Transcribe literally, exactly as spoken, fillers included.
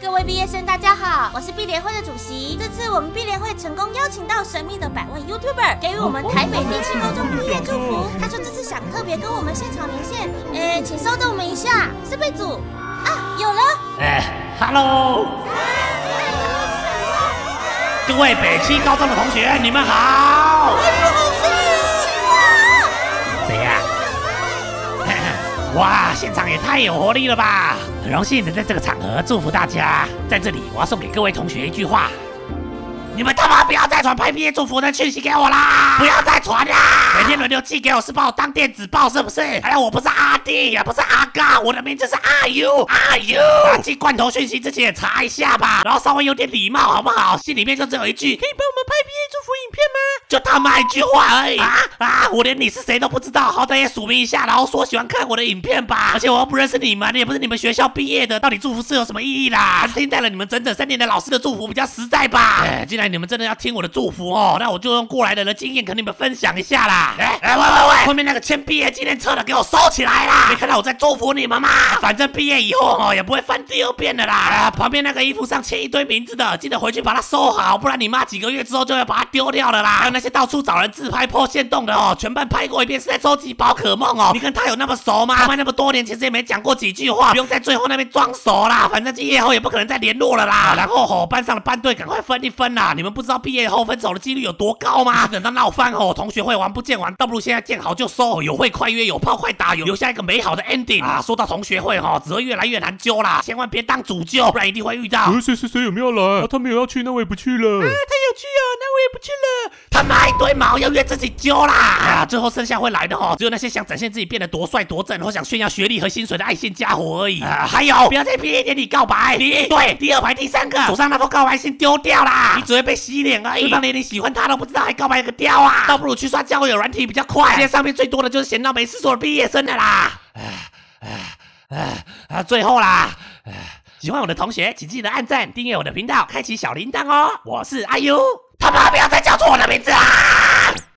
各位毕业生，大家好，我是毕联会的主席。这次我们毕联会成功邀请到神秘的百万 YouTuber， 给予我们台北第七高中毕业祝福。他说这次想特别跟我们现场连线，诶，请稍等我们一下，设备组啊，有了。 哎 ，Hello， 各位北七高中的同学，你们好。 哎呦，好声音啊！ 谁呀？哇，现场也太有活力了吧！很荣幸能在这个场合祝福大家。在这里，我要送给各位同学一句话：你们他妈不要再传拍毕业祝福的讯息给我啦！不要再传啦！每天轮流寄给我是把我当电子报是不是？还有我不是阿弟，也不是阿嘎，我的名字是阿 U 阿 U。啊，寄罐头讯息之前也查一下吧，然后稍微有点礼貌好不好？信里面就只有一句：可以帮我们拍毕业祝福影片吗？就他妈一句话而已啊啊！我连你是谁都不知道，好歹也署名一下，然后说喜欢看我的影片吧。而且我又不认识你们，也不是你们学校毕业的，到底祝福是有什么意义啦？还是听在了你们整整三年的老师的祝福比较实在吧？哎，既然你们真的要听我的祝福哦，那我就用过来人的经验跟你们分享一下啦。哎哎喂喂喂，后面那个签毕业纪念册的给我收起来啦！没看到我在祝福你们吗？反正毕业以后哦也不会翻第二遍的啦。啊，旁边那个衣服上签一堆名字的，记得回去把它收好，不然你妈几个月之后就要把它丢掉了啦。还有那些到处找人自拍破限动的哦，全班拍过一遍是在收集宝可梦哦。你跟他有那么熟吗？他们那么多年其实也没讲过几句话，不用在最后那边装熟啦。反正毕业后也不可能再联络了啦。然后吼，班上的班队赶快分一分啦！你们不知道毕业后分手的几率有多高吗？等到闹翻吼，同学会玩不见完，倒不如现在见好就收，有会快约，有炮快打，有留下一个美好的 ending 啊！说到同学会吼，只会越来越难揪啦，千万别当主揪，不然一定会遇到。 呃，谁谁谁有没有来？啊，他没有要去，那我也不去了。 啊，他有去哦，那我也不去了。他妈一堆毛要约自己揪啦！啊，最后剩下会来的吼，只有那些想展现自己变得多帅多正，或想炫耀学历和薪水的爱线家伙而已。啊，还有，不要在毕业典礼告白。你对，第二排第三个，手上那封告白信丢掉啦，你只会被洗脸而已。对方连你喜欢他都不知道，还告白个屌啊！倒不如去刷交友软体比较快。现在上面最多的就是闲到没事做的毕业生的啦。啊，最后啦，喜欢我的同学，请记得按赞、订阅我的频道，开启小铃铛哦。我是阿 U，他妈不要再叫错我的名字啦！